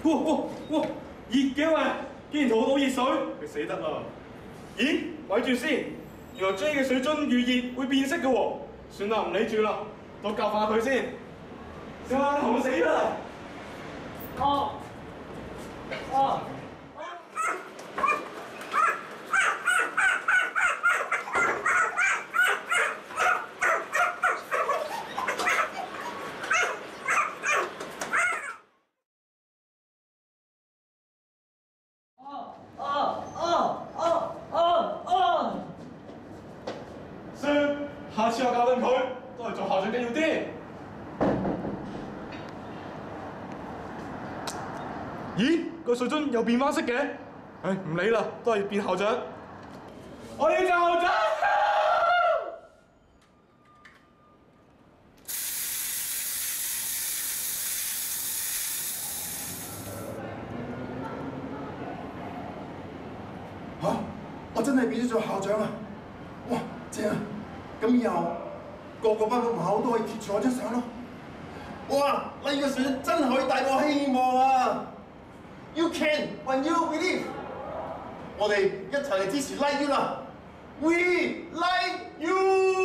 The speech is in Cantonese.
哇！熱嘅喂，竟然肚到熱水，佢死得啦！咦，咪住先，原來 J 嘅水樽遇熱會變色嘅喎。算啦，唔理住啦，我教化佢先。小眼同死啦！算，下次我教訓佢，都係做校長緊要啲。咦，個水樽又變翻色嘅？唉，唔理啦，都係變校長。我要做校長。 嚇！我真係變咗做校長啊！哇，正啊！咁以後個班門口都可以貼住我張相咯。哇！呢個水真係可以帶我希望啊 ！You can when you believe。我哋一齊嚟支持 Like You 啦 ！We like you。